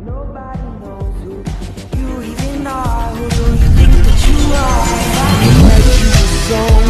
Nobody knows who you even are. Who do you think that you are? Like you so